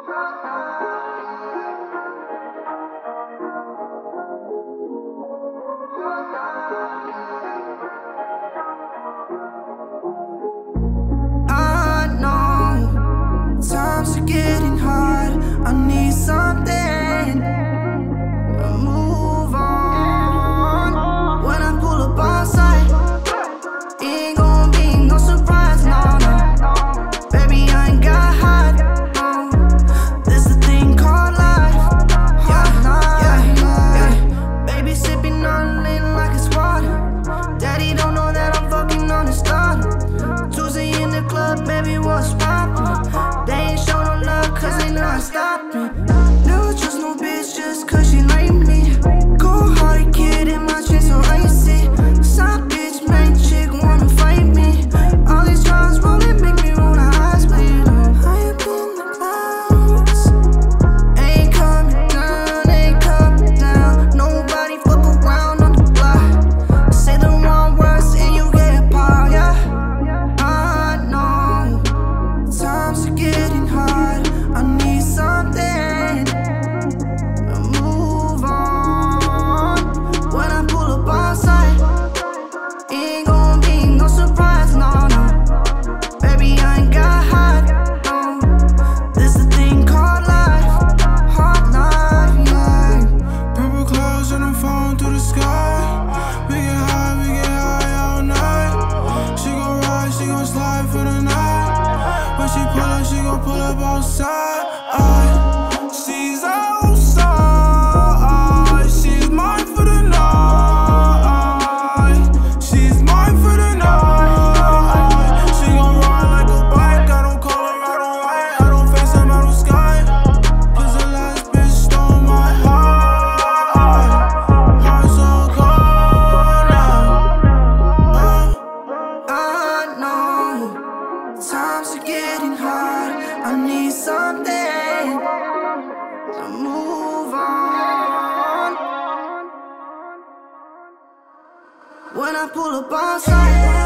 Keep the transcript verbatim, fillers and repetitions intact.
I know times are getting hard. I need something to move on. When I pull up on sight, it ain't gon' be no surprise, no, no. Baby, I ain't got hot, no. This the thing called life, yeah, yeah, yeah. Baby sipping on it like it's water. Daddy don't know that I'm fucking on the starter. Tuesday in the club, baby, what's poppin'? They ain't show no love cause they not stopping. Never trust no bitch just cause she like me. Cold-hearted kid in my chain so icy. Side bitch, main chick wanna fight me. All these drugs rollin' make me roll my eyes bleed. High up in the clouds, ain't coming down, ain't coming down. Nobody fuck around on the block. Say the wrong words and you get power, yeah. I know times are getting hard. I need something to move on. When I pull up on sight, it ain't gon' be no surprise, no, no. Baby, I ain't got hot, no. This the thing called life, hard life, yeah. Purple clouds and I'm falling through the sky. We get high, we get high all night. She gon' ride, she gon' slide for the night. When she pull up, she gon' pull up outside. She's outside, she's mine for the night. She's mine for the night. She gon' ride like a bike. I don't call her, I don't lie. I don't face a metal sky. Cause the last bitch stole my heart. Heart so cold now. uh. I know times are getting hard. I need something to move on. When I pull up on sight,